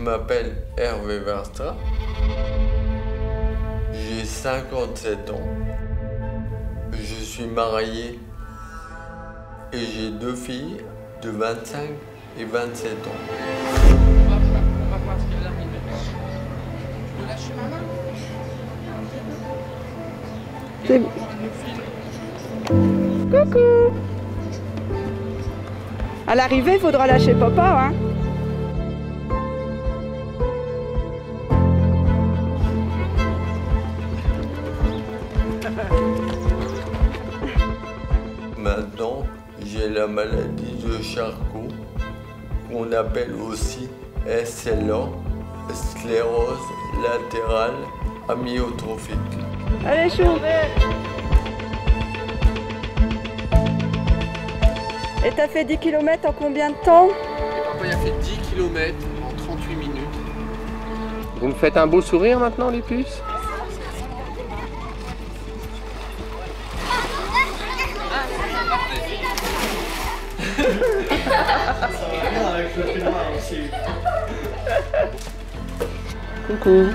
m'appelle Hervé Verstra. J'ai 57 ans. Je suis marié et j'ai 2 filles de 25 et 27 ans. On va voir ce qu'elle arrive. Tu peux lâcher ma main? Coucou. À l'arrivée, il faudra lâcher papa, hein. Maintenant, j'ai la maladie de Charcot, qu'on appelle aussi SLA, sclérose latérale amyotrophique. Allez, chou. Et t'as fait 10 km en combien de temps? Papa, il a fait 10 km en 38 minutes. Vous me faites un beau sourire maintenant, les puces? Coucou.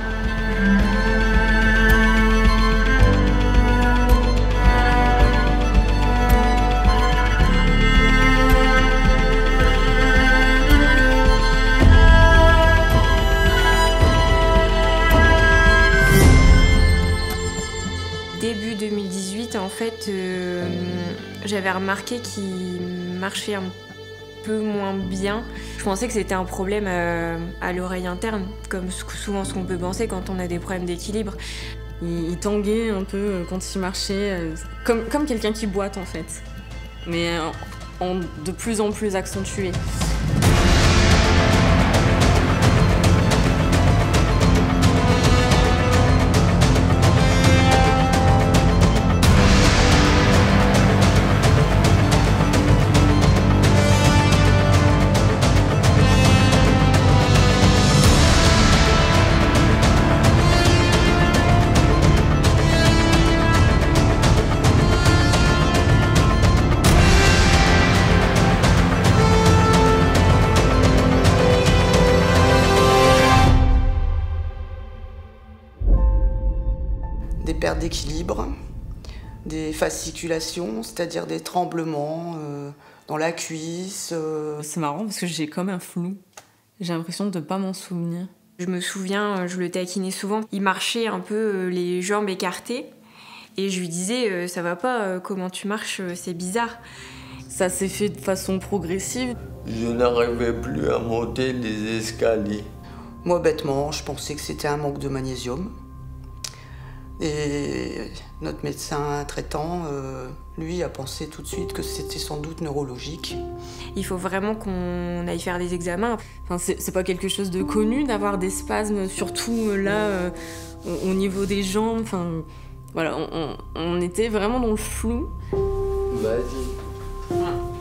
Début 2018, en fait, j'avais remarqué qu'il marchait un peu moins bien. Je pensais que c'était un problème à l'oreille interne, comme souvent ce qu'on peut penser quand on a des problèmes d'équilibre. Il tanguait un peu quand il marchait, comme quelqu'un qui boite en fait, mais de plus en plus accentué. Des pertes d'équilibre, des fasciculations, c'est-à-dire des tremblements dans la cuisse. C'est marrant parce que j'ai comme un flou. J'ai l'impression de ne pas m'en souvenir. Je me souviens, je le taquinais souvent. Il marchait un peu les jambes écartées et je lui disais ça va pas, comment tu marches, c'est bizarre. Ça s'est fait de façon progressive. Je n'arrivais plus à monter les escaliers. Moi, bêtement, je pensais que c'était un manque de magnésium. Et notre médecin traitant, lui, a pensé tout de suite que c'était sans doute neurologique. Il faut vraiment qu'on aille faire des examens. Enfin, c'est pas quelque chose de connu d'avoir des spasmes, surtout là, au niveau des jambes. Enfin, voilà, on était vraiment dans le flou. Vas-y.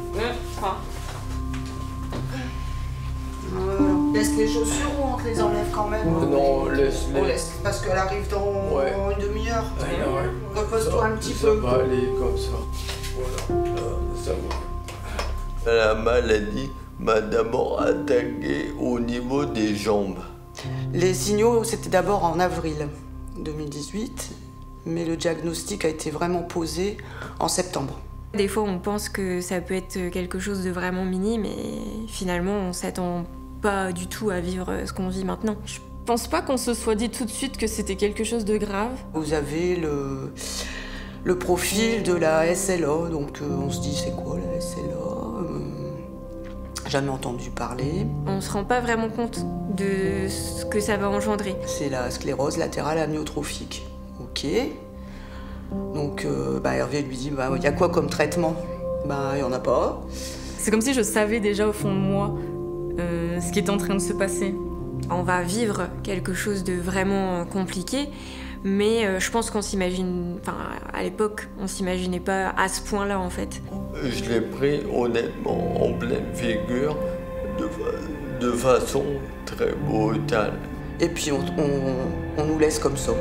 Laisse les chaussures ou on te les enlève quand même? Non, laisse-les. On laisse, parce qu'elle arrive dans une demi-heure. Ouais. Repose-toi un petit Ça peu. va aller comme ça. Voilà, là, ça va. La maladie m'a d'abord attaqué au niveau des jambes. Les signaux, c'était d'abord en avril 2018, mais le diagnostic a été vraiment posé en septembre. Des fois, on pense que ça peut être quelque chose de vraiment minime et finalement, on s'attend pas du tout à vivre ce qu'on vit maintenant. Je pense pas qu'on se soit dit tout de suite que c'était quelque chose de grave. Vous avez le profil de la SLA, donc on se dit c'est quoi la SLA? Jamais entendu parler. On se rend pas vraiment compte de ce que ça va engendrer. C'est la sclérose latérale amyotrophique. Ok. Donc Hervé lui dit il y a quoi comme traitement? Il y en a pas. C'est comme si je savais déjà au fond de moi ce qui est en train de se passer. On va vivre quelque chose de vraiment compliqué, mais je pense qu'on s'imagine, enfin à l'époque, on s'imaginait pas à ce point-là en fait. Je l'ai pris honnêtement en pleine figure, de façon très brutale. Et puis on nous laisse comme ça.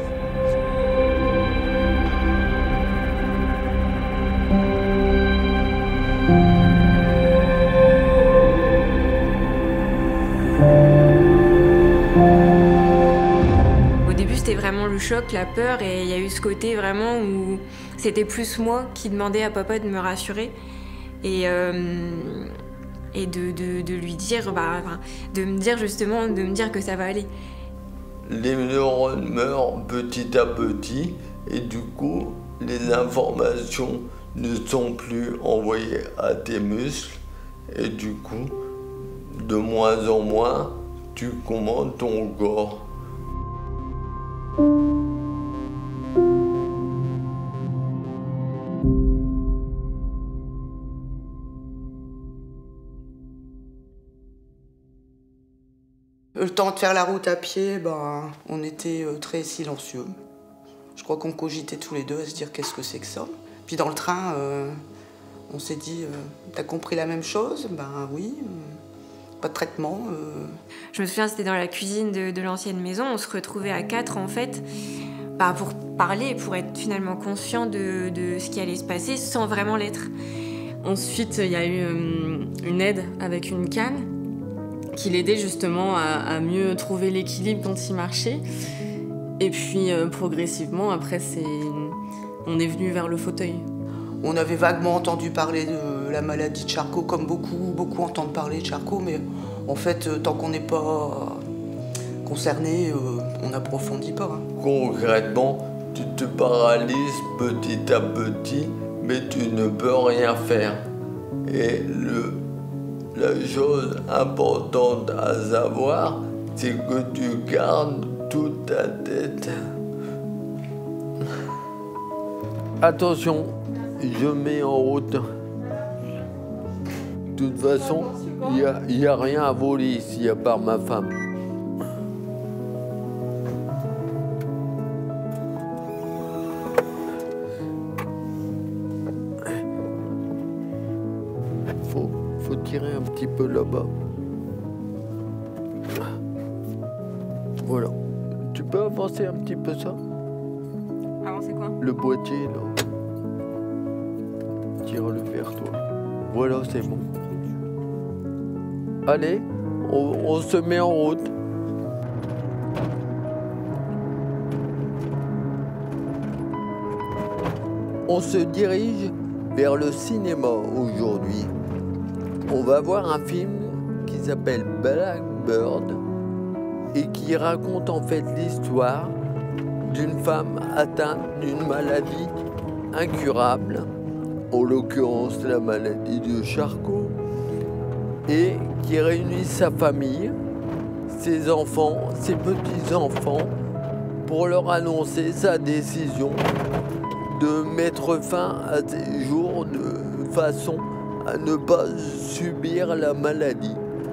le choc, la peur, et il y a eu ce côté vraiment où c'était plus moi qui demandais à papa de me rassurer et de lui dire, de me dire justement, de me dire que ça va aller. Les neurones meurent petit à petit et du coup, les informations ne sont plus envoyées à tes muscles et du coup, de moins en moins, tu commandes ton corps. Le temps de faire la route à pied, on était très silencieux. Je crois qu'on cogitait tous les deux à se dire qu'est-ce que c'est que ça. Puis dans le train, on s'est dit, t'as compris la même chose? Ben oui, pas de traitement. Je me souviens, c'était dans la cuisine de l'ancienne maison, on se retrouvait à 4 en fait, pour parler, pour être finalement conscient de ce qui allait se passer sans vraiment l'être. Ensuite, il y a eu une aide avec une canne qui l'aidait justement à mieux trouver l'équilibre quand il marchait. Et puis progressivement, après, on est venu vers le fauteuil. On avait vaguement entendu parler de la maladie de Charcot, comme beaucoup entendent parler de Charcot, mais en fait, tant qu'on n'est pas concerné, on n'approfondit pas. Concrètement, tu te paralyses petit à petit, mais tu ne peux rien faire. Et la chose importante à savoir, c'est que tu gardes toute ta tête. Attention, je mets en route. De toute façon, il n'y a rien à voler ici, à part ma femme. Faut tirer un petit peu là-bas. Voilà. Tu peux avancer un petit peu ça? Avancer quoi? Le boîtier, là. Tire-le vers toi. Voilà, c'est bon. Allez, on se met en route. On se dirige vers le cinéma aujourd'hui. On va voir un film qui s'appelle Blackbird et qui raconte en fait l'histoire d'une femme atteinte d'une maladie incurable, en l'occurrence la maladie de Charcot, et qui réunit sa famille, ses enfants, ses petits-enfants, pour leur annoncer sa décision de mettre fin à ses jours de façon à ne pas subir la maladie.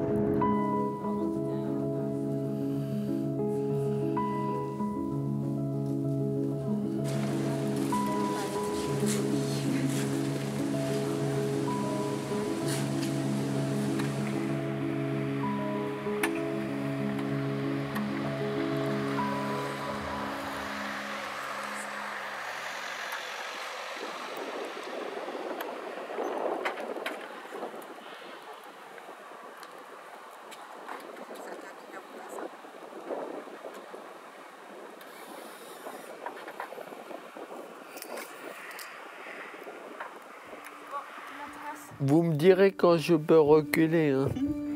Vous me direz quand je peux reculer, hein.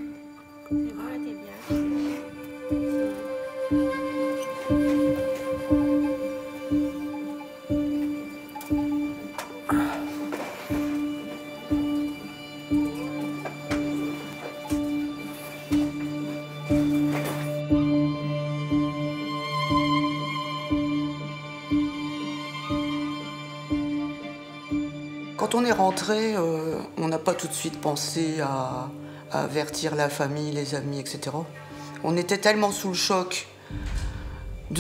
Quand on est rentré, on n'a pas tout de suite pensé à avertir la famille, les amis, etc. On était tellement sous le choc du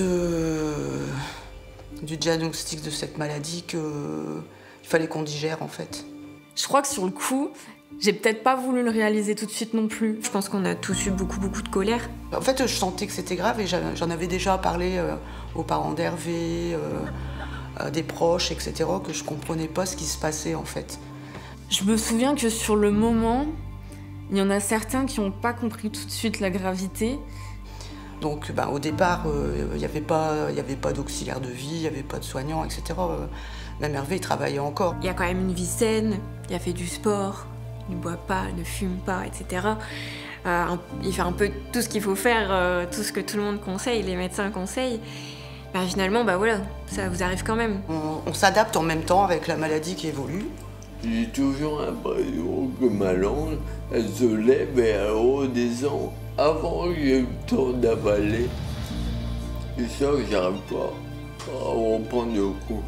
diagnostic de cette maladie qu'il fallait qu'on digère en fait. Je crois que sur le coup, j'ai peut-être pas voulu le réaliser tout de suite non plus. Je pense qu'on a tous eu beaucoup de colère. En fait, je sentais que c'était grave et j'en avais déjà parlé aux parents d'Hervé, à des proches, etc., que je comprenais pas ce qui se passait en fait. Je me souviens que sur le moment, il y en a certains qui n'ont pas compris tout de suite la gravité. Donc au départ, il n'y avait pas d'auxiliaire de vie, il n'y avait pas de soignants, etc. Même Hervé, il travaillait encore. Il y a quand même une vie saine, il a fait du sport, il ne boit pas, ne fume pas, etc. Il fait un peu tout ce qu'il faut faire, tout ce que tout le monde conseille, les médecins conseillent. Finalement, voilà, ça vous arrive quand même. On s'adapte en même temps avec la maladie qui évolue. J'ai toujours l'impression que ma langue, elle se lève et elle redescend avant que j'ai eu le temps d'avaler. Et ça, j'arrive pas à reprendre le coup.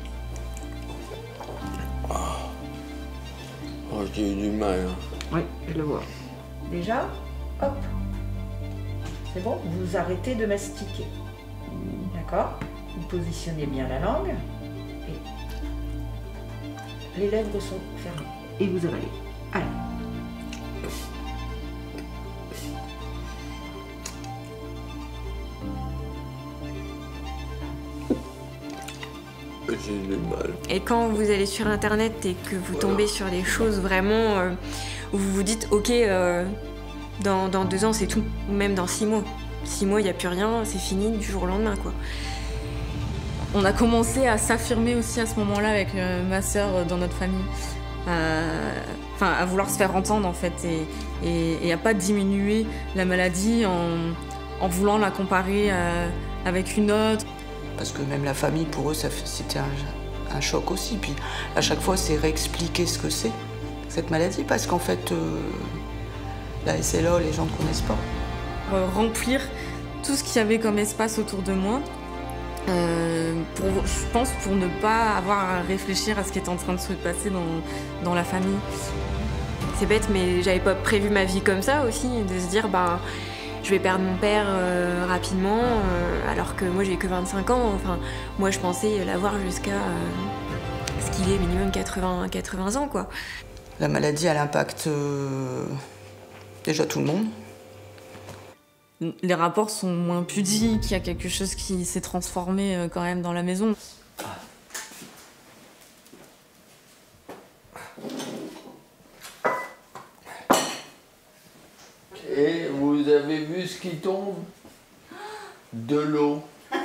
Oh, j'ai du mal. Oui, je le vois. Déjà, hop. C'est bon, vous arrêtez de mastiquer. D'accord? Vous positionnez bien la langue. Et les lèvres sont fermées. Et vous avalez. Allez. J'ai du mal. Et quand vous allez sur internet et que vous tombez sur des choses vraiment où vous vous dites ok, dans 2 ans c'est tout, ou même dans 6 mois. 6 mois il n'y a plus rien, c'est fini du jour au lendemain quoi. On a commencé à s'affirmer aussi à ce moment-là avec ma sœur dans notre famille. À vouloir se faire entendre en fait et à pas diminuer la maladie en voulant la comparer avec une autre. Parce que même la famille, pour eux, c'était un choc aussi. Puis à chaque fois, c'est réexpliquer ce que c'est, cette maladie, parce qu'en fait, la SLA, les gens ne connaissent pas. Remplir tout ce qu'il y avait comme espace autour de moi, je pense pour ne pas avoir à réfléchir à ce qui est en train de se passer dans la famille. C'est bête, mais j'avais pas prévu ma vie comme ça aussi, de se dire je vais perdre mon père rapidement, alors que moi j'ai que 25 ans. Enfin, moi je pensais l'avoir jusqu'à ce qu'il ait minimum 80 ans quoi. La maladie, elle impacte déjà tout le monde. Les rapports sont moins pudiques, il y a quelque chose qui s'est transformé quand même dans la maison. Et vous avez vu ce qui tombe? De l'eau.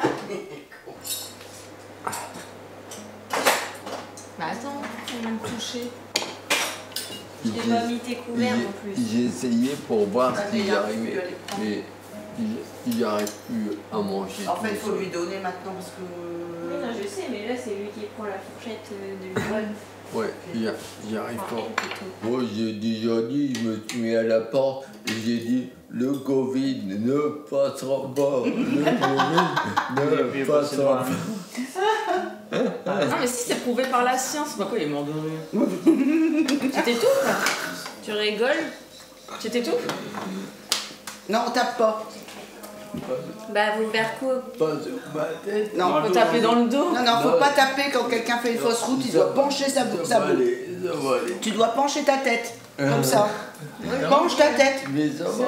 Attends, on va me toucher. Je t'ai pas mis tes couverts en plus. J'ai essayé pour voir si j'arrivais, mais j'arrive plus à manger. En fait, il faut lui donner maintenant parce que... Oui, non, je sais, mais là c'est lui qui prend la fourchette de l'huile. Ouais, j'y arrive pas. Moi, j'ai déjà dit, je me suis mis à la porte et j'ai dit le Covid ne passera pas. Le Covid ne passera pas. Non, mais si c'est prouvé par la science, c'est pas quoi, il est mort de rire. Tu t'étouffes là? Tu rigoles? Tu t'étouffes? Non, on tape pas. Vous faire quoi? Pas sur ma tête. Non, On peut taper dans le dos. Non, faut pas taper quand quelqu'un fait une fausse route, il doit pencher sa bouche. Tu dois pencher ta tête, comme ça. Penche ta tête. Mais ça va.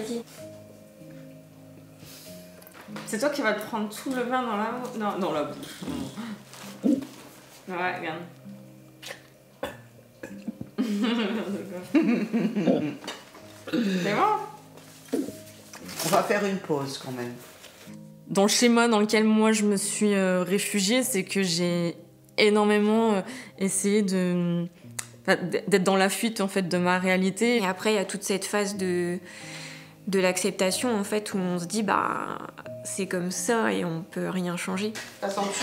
C'est toi qui vas te prendre tout le vin dans la... Non, dans la bouche. Ouais, regarde. C'est bon? On va faire une pause quand même. Dans le schéma dans lequel moi je me suis réfugiée, c'est que j'ai énormément essayé d'être dans la fuite en fait de ma réalité. Et après il y a toute cette phase de l'acceptation en fait où on se dit c'est comme ça et on peut rien changer. Ta sanction?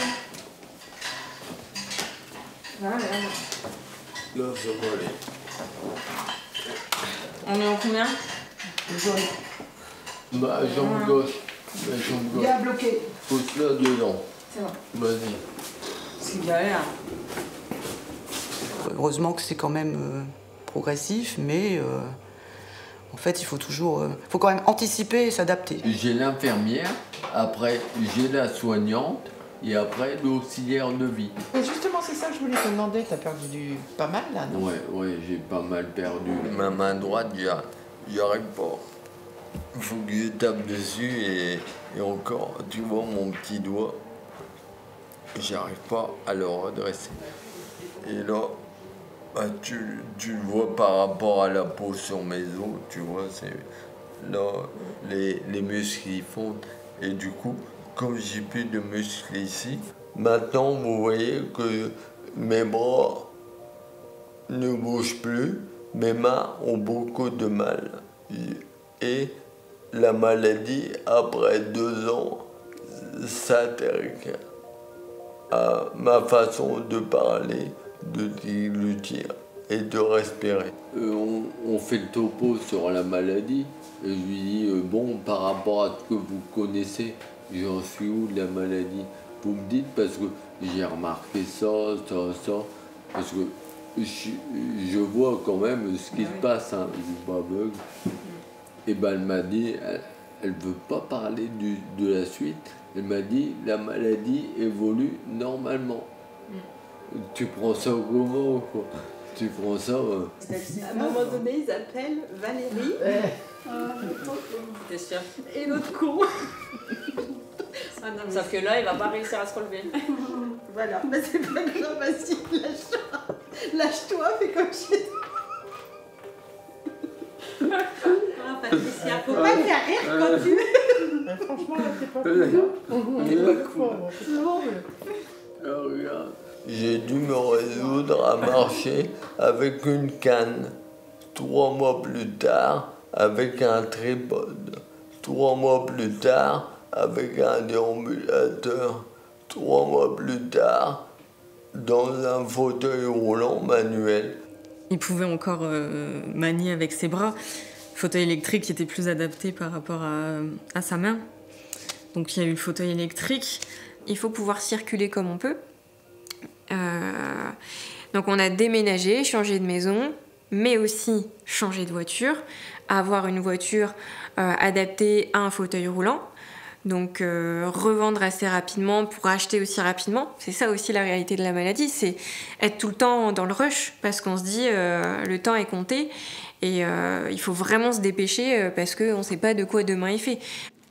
Là, ça va aller. On est en combien? Jambe gauche. Jambe gauche. Bien bloqué. Pousse-la dedans. C'est bon. Vas-y. C'est galère. Heureusement que c'est quand même progressif, mais en fait, il faut toujours... faut quand même anticiper et s'adapter. J'ai l'infirmière, après j'ai la soignante et après l'auxiliaire de vie. Mais justement, c'est ça que je voulais te demander. T'as perdu pas mal là, non? Ouais, j'ai pas mal perdu. Ma main droite, j'y arrive pas. Il faut que je tape dessus et encore, tu vois mon petit doigt, j'arrive pas à le redresser. Et là, tu le vois par rapport à la peau sur mes os, tu vois, Non, les muscles ils fondent. Et du coup, comme j'ai plus de muscles ici, maintenant vous voyez que mes bras ne bougent plus, mes mains ont beaucoup de mal. Et la maladie, après 2 ans, s'attaque à ma façon de parler, de déglutir et de respirer. On fait le topo sur la maladie et je lui dis bon, par rapport à ce que vous connaissez, j'en suis où de la maladie? Vous me dites parce que j'ai remarqué ça, parce que je vois quand même ce qui se passe, hein, je suis pas aveugle. Et ben elle m'a dit, elle veut pas parler de la suite. Elle m'a dit la maladie évolue normalement. Tu prends ça comment quoi? Tu prends ça À un moment donné, ils appellent Valérie. T'es sûr? Et l'autre con. Sauf que là, il va pas réussir à se relever. Voilà, mais c'est pas grave, vas-y, lâche-toi. Lâche-toi, fais comme chez toi. Ah, Patricia, faut pas faire rire quand tu veux. Franchement, là, t'es pas cool. Regarde. J'ai dû me résoudre à marcher avec une canne. 3 mois plus tard, avec un tripode. 3 mois plus tard, avec un déambulateur. 3 mois plus tard, dans un fauteuil roulant manuel. Il pouvait encore manier avec ses bras. Fauteuil électrique qui était plus adapté par rapport à sa main. Donc il y a eu le fauteuil électrique. Il faut pouvoir circuler comme on peut. Donc on a déménagé, changé de maison, mais aussi changé de voiture, avoir une voiture adaptée à un fauteuil roulant. Donc revendre assez rapidement pour acheter aussi rapidement. C'est ça aussi la réalité de la maladie, c'est être tout le temps dans le rush parce qu'on se dit le temps est compté et il faut vraiment se dépêcher parce qu'on ne sait pas de quoi demain est fait.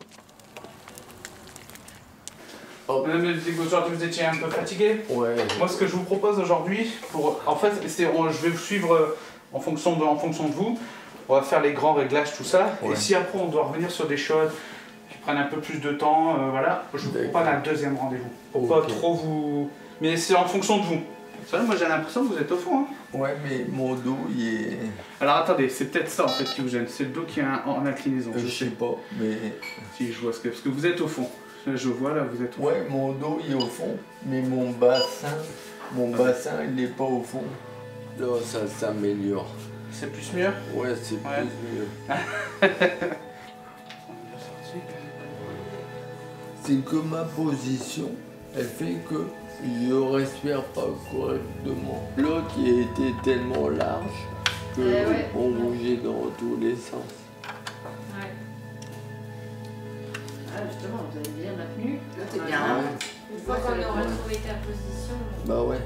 Madame le dit qu'aujourd'hui vous étiez un peu fatigué. Ouais. Moi ce que je vous propose aujourd'hui, en fait je vais vous suivre en fonction de vous. On va faire les grands réglages, tout ça. Ouais. Et si après on doit revenir sur des choses qui prennent un peu plus de temps, voilà, je vous propose un deuxième rendez-vous. Pour pas trop vous... Mais c'est en fonction de vous. C'est vrai, moi j'ai l'impression que vous êtes au fond. Hein. Ouais, mais mon dos il est... Alors attendez, c'est peut-être ça en fait qui vous gêne. C'est le dos qui est en inclinaison. Je sais pas, mais... Si je vois ce que... Parce que vous êtes au fond. Je vois là, vous êtes au fond. Ouais, mon dos il est au fond, mais mon bassin il n'est pas au fond. Là, ça s'améliore. C'est plus mieux? Ouais, c'est plus mieux. C'est que ma position, elle fait que je respire pas correctement. L'autre il était tellement large que on bougeait dans tous les sens. Ah, justement, vous avez bien maintenu. Là, t'es bien. Une fois qu'on aura trouvé ta position. Bah ouais.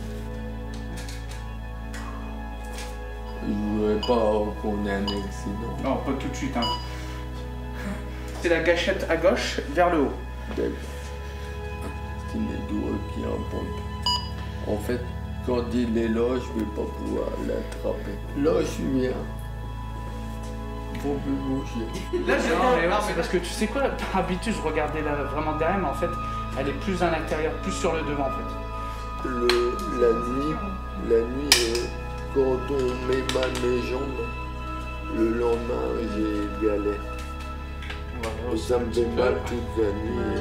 Je voudrais pas qu'on ait un accident. Non, pas tout de suite. Hein. C'est la gâchette à gauche vers le haut. C'est mes doigts qui en pompent. En fait, quand il est là, je vais pas pouvoir l'attraper. Là, je suis bien. Faut plus bouger. Là, c'est parce que tu sais quoi, par habitude, je regardais là vraiment derrière, mais en fait, elle est plus à l'intérieur, plus sur le devant en fait. La nuit, quand on met mal mes jambes, le lendemain, j'ai galère. Ça me fait mal toute la nuit.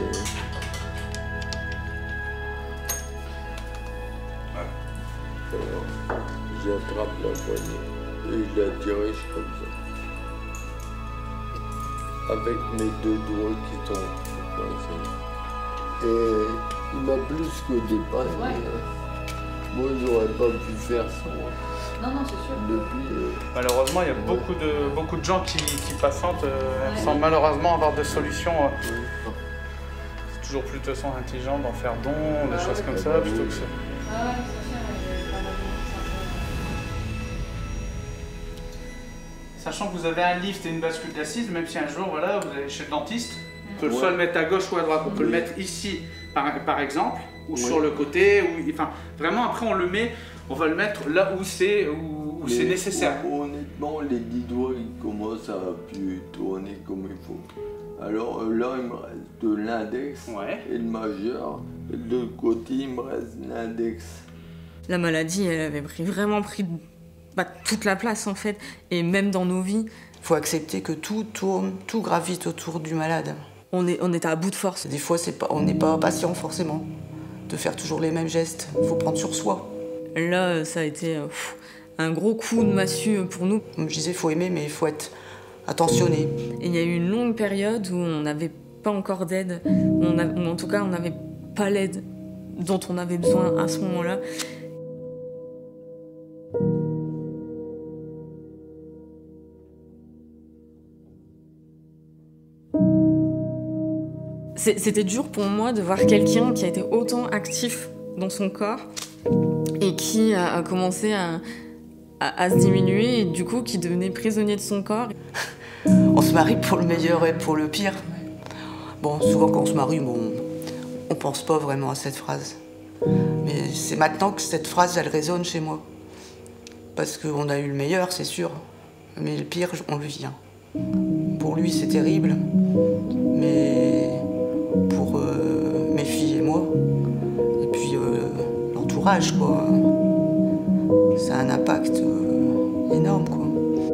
Voilà. J'attrape la poignée et je la dirige comme ça. Avec mes 2 doigts qui sont coincés. Et il m'a plus que dépanné. Ouais. Moi, j'aurais pas pu faire ça. Non, c'est sûr. Depuis, malheureusement, il y a beaucoup de gens qui patientent sans malheureusement avoir de solution. C'est toujours plus de façon intelligente d'en faire don, des choses comme ça, plutôt que ça. Ah ouais, c'est sûr, j'ai pas mal de Sachant que vous avez un lift et une bascule d'assise, même si un jour, voilà, vous allez chez le dentiste, on peut soit le mettre à gauche ou à droite, on peut le mettre ici, par exemple, ou sur le côté, ou, enfin, vraiment, après, on va le mettre là où ou c'est nécessaire? Honnêtement, les 10 doigts, ils commencent à plus tourner comme il faut. Alors là, il me reste de l'index et le majeur. Et de l'autre côté, il me reste l'index. La maladie, elle avait vraiment pris toute la place en fait, et même dans nos vies. Il faut accepter que tout tourne, tout gravite autour du malade. On était à bout de force. Des fois, on n'est pas patient forcément de faire toujours les mêmes gestes. Il faut prendre sur soi. Là, ça a été un gros coup de massue pour nous. Comme je disais, il faut aimer, mais il faut être attentionné. Et il y a eu une longue période où on n'avait pas encore d'aide, ou en tout cas, on n'avait pas l'aide dont on avait besoin à ce moment-là. C'était dur pour moi de voir quelqu'un qui a été autant actif dans son corps et qui a commencé à se diminuer et du coup qui devenait prisonnier de son corps. On se marie pour le meilleur et pour le pire. Bon, souvent quand on se marie, on pense pas vraiment à cette phrase. Mais c'est maintenant que cette phrase, elle résonne chez moi. Parce qu'on a eu le meilleur, c'est sûr. Mais le pire, on le vit. Pour lui, c'est terrible. Mais pour mes filles et moi, et puis l'entourage, quoi, ça a un impact énorme, quoi.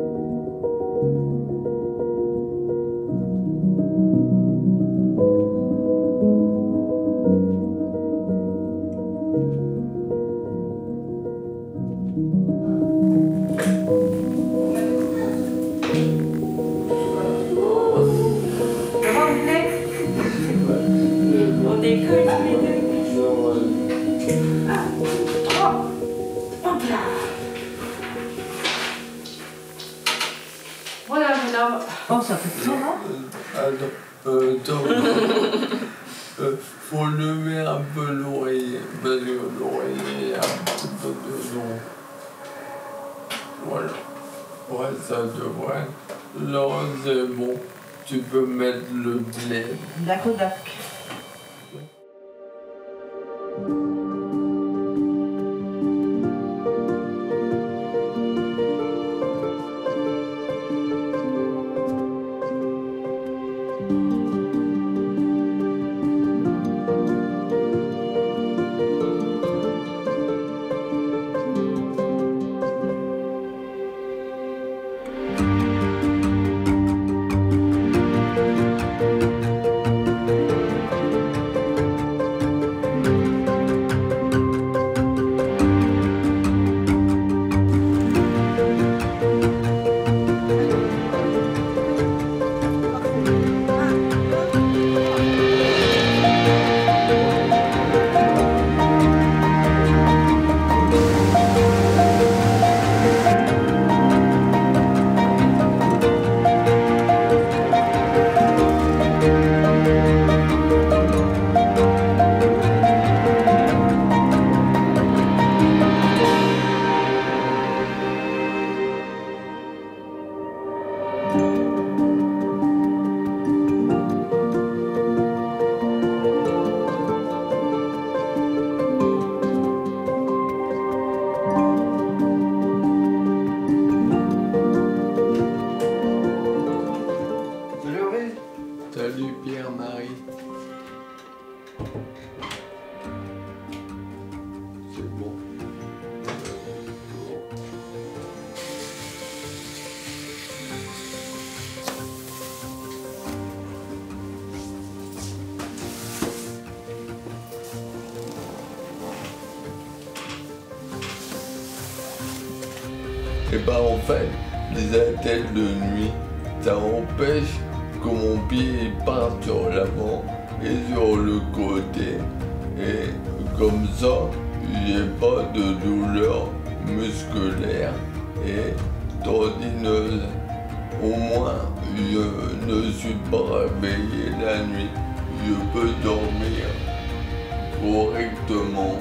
Oh, ça fait trop, non? Faut lever un peu l'oreiller, parce que l'oreiller est un petit peu dedans. Voilà. Ouais, ça devrait. Là, c'est bon. Tu peux mettre le blé. D'accord. Salut Pierre-Marie. C'est bon. Et ben en fait, les attelles de nuit, ça empêche que mon pied parte sur l'avant et sur le côté. Et comme ça, j'ai pas de douleur musculaire et tendineuse. Au moins, je ne suis pas réveillé la nuit. Je peux dormir correctement.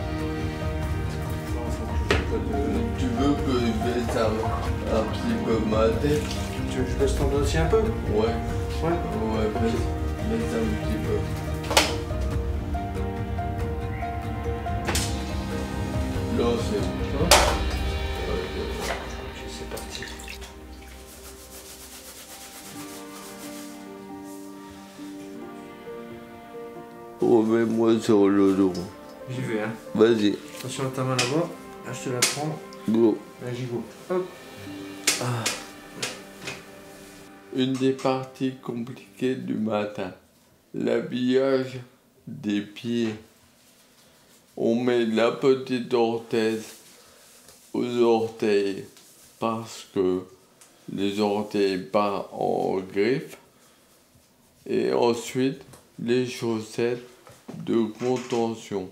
Tu veux que je fasse un petit peu ma tête? Tu veux que je baisse ton dossier un peu? Ouais. Ouais. Ouais, baisse un petit peu. Là, c'est bon. remets-moi sur le dos. J'y vais, hein. Vas-y. Attention à ta main là-bas. Là, je te la prends. Go. Là, j'y go. Hop. Ah. Une des parties compliquées du matin, l'habillage des pieds. On met la petite orthèse aux orteils parce que les orteils pas en griffe. Et ensuite, les chaussettes de contention.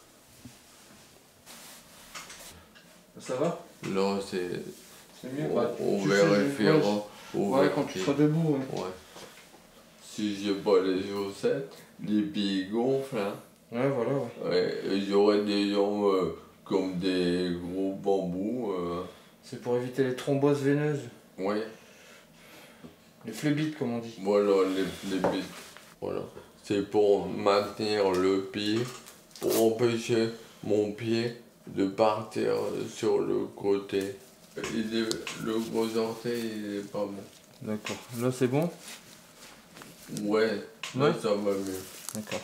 Ça va? Là, c'est mieux. on vérifiera. Ouais, quand tu seras debout. Ouais. Si j'ai pas les chaussettes, les pieds gonflent. Hein. Ouais, voilà. Ouais, et j'aurais des jambes comme des gros bambous. C'est pour éviter les thromboses veineuses. Ouais. Les phlébites, comme on dit. Voilà, les phlébites. Voilà. C'est pour maintenir le pied, pour empêcher mon pied de partir sur le côté. Le gros orteil, il est pas bon. D'accord. Là, c'est bon? Ouais, là, ça va mieux. D'accord.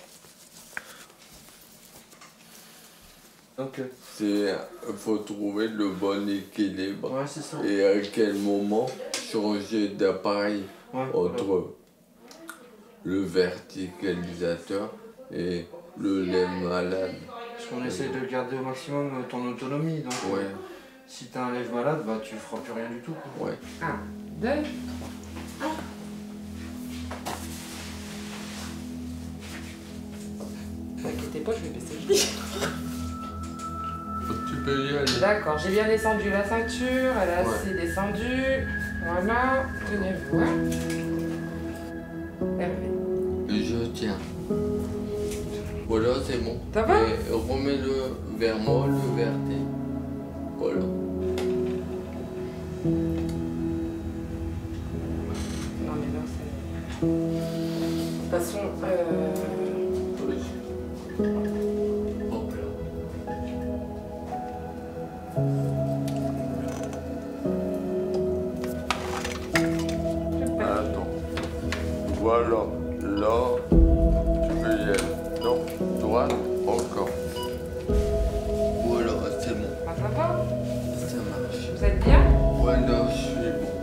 Ok. Faut trouver le bon équilibre. Ouais, c'est ça. Et à quel moment changer d'appareil entre le verticalisateur et le lait malade. Parce qu'on essaie de garder au maximum ton autonomie. Donc, ouais. Si t'as un lève malade, bah tu feras plus rien du tout. Quoi. Ouais. 1, 2, 3. T'inquiétez pas, je vais baisser le lit. Tu peux y aller. D'accord, j'ai bien descendu la ceinture, elle a assez descendu. Voilà, tenez-vous. Hein. Hervé. Je tiens. Voilà, c'est bon. Ça va? Et remets-le vers moi, le verté. Voilà. Non mais non, c'est... De toute façon, Hop là. Attends. Voilà. Là, tu peux y aller. Non, droite, encore. Voilà, c'est bon. ça va? Ça marche. Vous êtes bien? Ouais, là, je suis bon.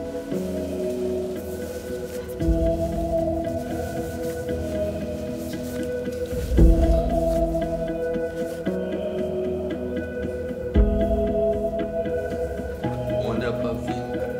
On n'a pas fini.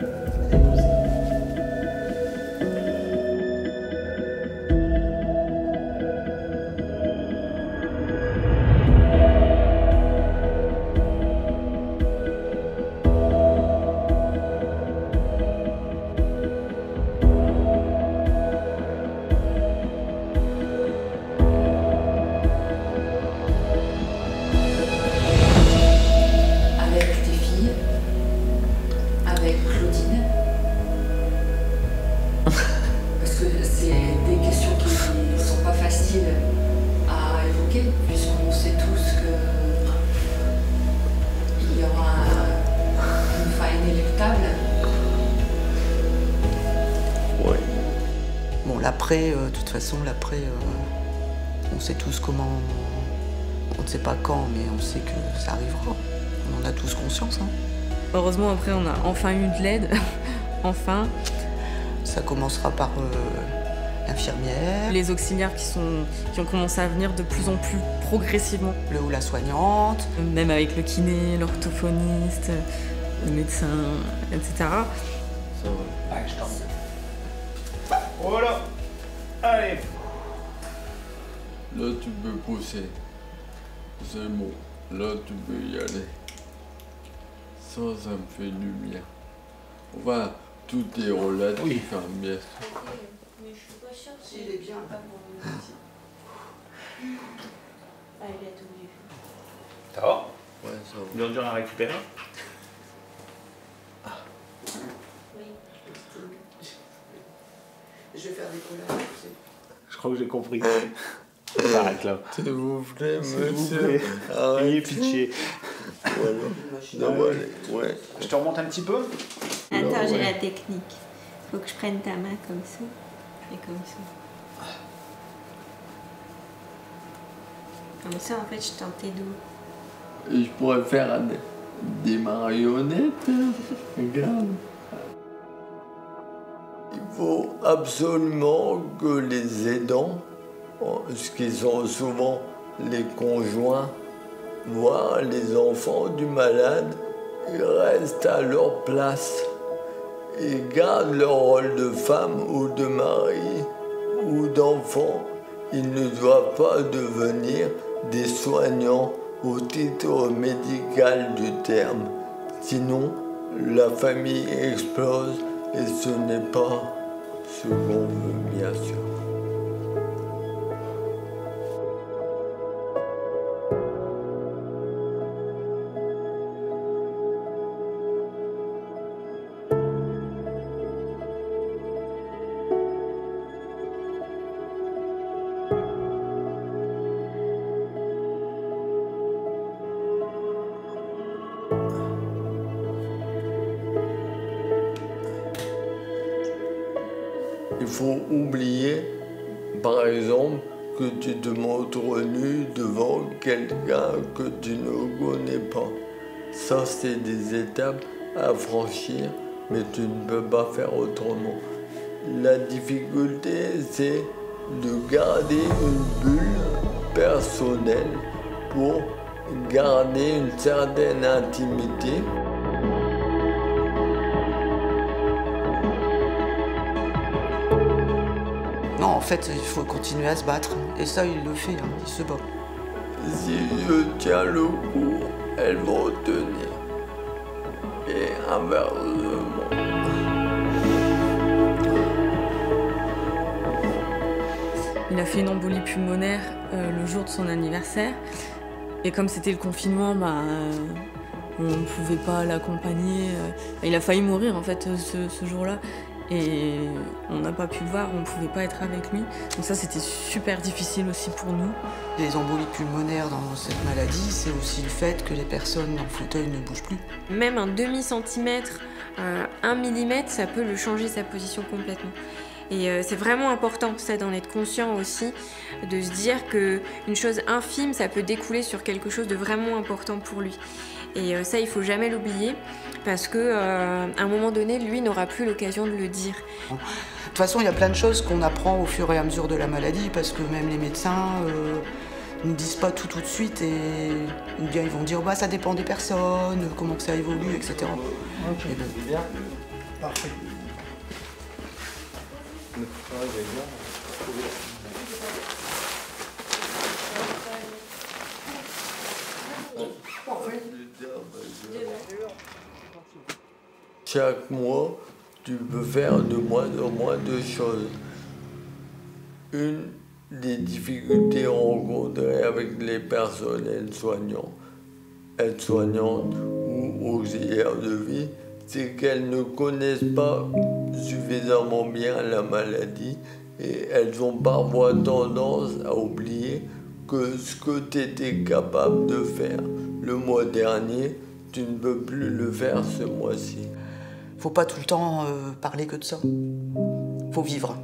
Avec tes filles, avec Claudine, parce que c'est des questions qui ne sont pas faciles à évoquer, puisqu'on sait tous qu'il y aura une fin inéluctable. Ouais. Bon, l'après, de toute façon, l'après, on sait tous comment. On ne sait pas quand, mais on sait que ça arrivera. On en a tous conscience. Hein. Heureusement, après, on a enfin eu de l'aide. Enfin. Ça commencera par l'infirmière. Les auxiliaires qui ont commencé à venir de plus en plus progressivement. Le ou la soignante. Même avec le kiné, l'orthophoniste, le médecin, etc. Ça va. Allez, je t'en prie. Voilà. Allez. Là, tu peux pousser. C'est bon. Là, tu peux y aller. Ça me fait du bien. Enfin, tout est relatif, hein, bien sûr. Mais je suis pas sûre s'il est bien. Ah, il est tout vu. Ça va? Ouais, ça va. Dur à récupérer. Oui. Je vais faire des collages. Je crois que j'ai compris. Arrête là. S'il vous plaît, S'il vous monsieur. plaît. Arrête. Ayez pitié. Voilà. Non, allez. Ouais. Je te remonte un petit peu. Attends, j'ai la technique. Faut que je prenne ta main comme ça et comme ça. Comme ça, en fait, je tentais d'eau. Et je pourrais faire des marionnettes. Regarde. Il faut absolument que les aidants, ce qui sont souvent les conjoints, voire les enfants du malade, ils restent à leur place et gardent leur rôle de femme ou de mari ou d'enfant. Ils ne doivent pas devenir des soignants au titre médical du terme. Sinon, la famille explose et ce n'est pas ce qu'on veut, bien sûr. Il faut oublier, par exemple, que tu te montres nu devant quelqu'un que tu ne connais pas. Ça, c'est des étapes à franchir, mais tu ne peux pas faire autrement. La difficulté, c'est de garder une bulle personnelle pour garder une certaine intimité. Non, en fait, il faut continuer à se battre. Et ça, il le fait, hein, il se bat. Si je tiens le coup, elles vont tenir. Et inversement. Il a fait une embolie pulmonaire le jour de son anniversaire. Et comme c'était le confinement, on ne pouvait pas l'accompagner. Il a failli mourir en fait ce jour-là. Et on n'a pas pu le voir, on ne pouvait pas être avec lui. Donc ça, c'était super difficile aussi pour nous. Les embolies pulmonaires dans cette maladie, c'est aussi le fait que les personnes dans le fauteuil ne bougent plus. Même un demi-centimètre, 1 millimètre, ça peut le changer sa position complètement. Et c'est vraiment important, ça, d'en être conscient aussi, de se dire qu'une chose infime, ça peut découler sur quelque chose de vraiment important pour lui. Et ça, il faut jamais l'oublier, parce qu'à un moment donné, lui n'aura plus l'occasion de le dire. De toute façon, il y a plein de choses qu'on apprend au fur et à mesure de la maladie, parce que même les médecins ne disent pas tout de suite, et bien, ils vont dire bah, ça dépend des personnes, comment que ça évolue, etc. Ok, bien. Parfait. Chaque mois, tu peux faire de moins en moins de choses. Une des difficultés rencontrées avec les personnels soignants, aides-soignantes ou auxiliaires de vie, c'est qu'elles ne connaissent pas suffisamment bien la maladie et elles ont parfois tendance à oublier que ce que tu étais capable de faire le mois dernier, tu ne peux plus le faire ce mois-ci. Faut pas tout le temps parler que de ça. Faut vivre.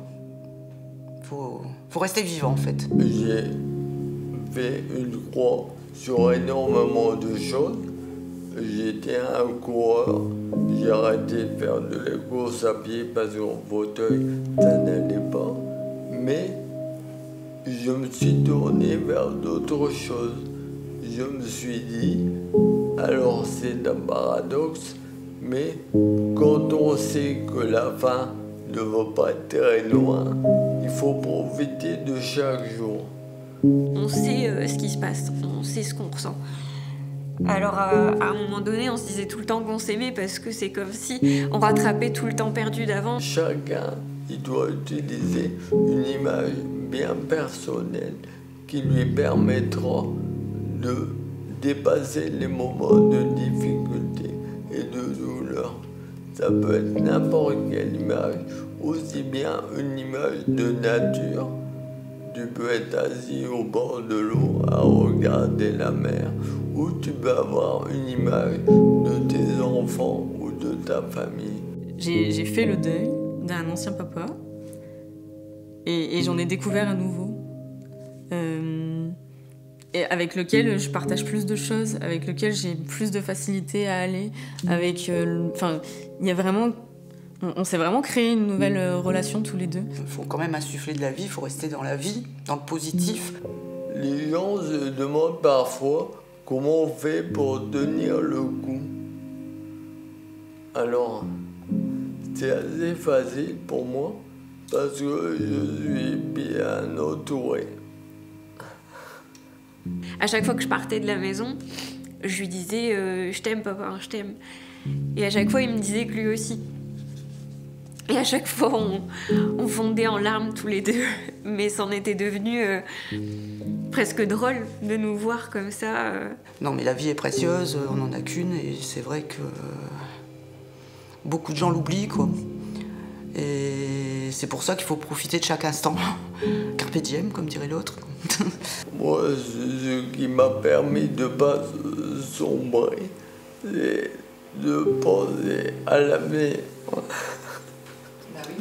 Faut rester vivant en fait. J'ai fait une croix sur énormément de choses. J'étais un coureur. J'ai arrêté de faire de la course à pied parce qu'en fauteuil, ça n'allait pas. Mais je me suis tourné vers d'autres choses. Je me suis dit, alors c'est un paradoxe, mais quand on sait que la fin ne va pas très loin, il faut profiter de chaque jour. On sait ce qui se passe, on sait ce qu'on ressent. Alors à un moment donné, on se disait tout le temps qu'on s'aimait parce que c'est comme si on rattrapait tout le temps perdu d'avant. Chacun, il doit utiliser une image bien personnelle qui lui permettra de dépasser les moments de difficulté et de douleur. Ça peut être n'importe quelle image, aussi bien une image de nature. Tu peux être assis au bord de l'eau à regarder la mer, ou tu peux avoir une image de tes enfants ou de ta famille. J'ai fait le deuil d'un ancien papa et j'en ai découvert un nouveau. et avec lequel je partage plus de choses, avec lequel j'ai plus de facilité à aller, avec... Enfin, il y a vraiment... On s'est vraiment créé une nouvelle relation tous les deux. Il faut quand même insuffler de la vie, il faut rester dans la vie, dans le positif. Les gens se demandent parfois comment on fait pour tenir le coup. Alors, c'est assez facile pour moi parce que je suis bien entouré. À chaque fois que je partais de la maison, je lui disais je t'aime papa, je t'aime. Et à chaque fois il me disait que lui aussi. Et à chaque fois on fondait en larmes tous les deux. Mais c'en était devenu presque drôle de nous voir comme ça. Non mais la vie est précieuse, on n'en a qu'une et c'est vrai que beaucoup de gens l'oublient quoi. Et c'est pour ça qu'il faut profiter de chaque instant. Carpe diem, comme dirait l'autre. Moi, ce qui m'a permis de ne pas sombrer, c'est de penser à l'avenir. Bah oui.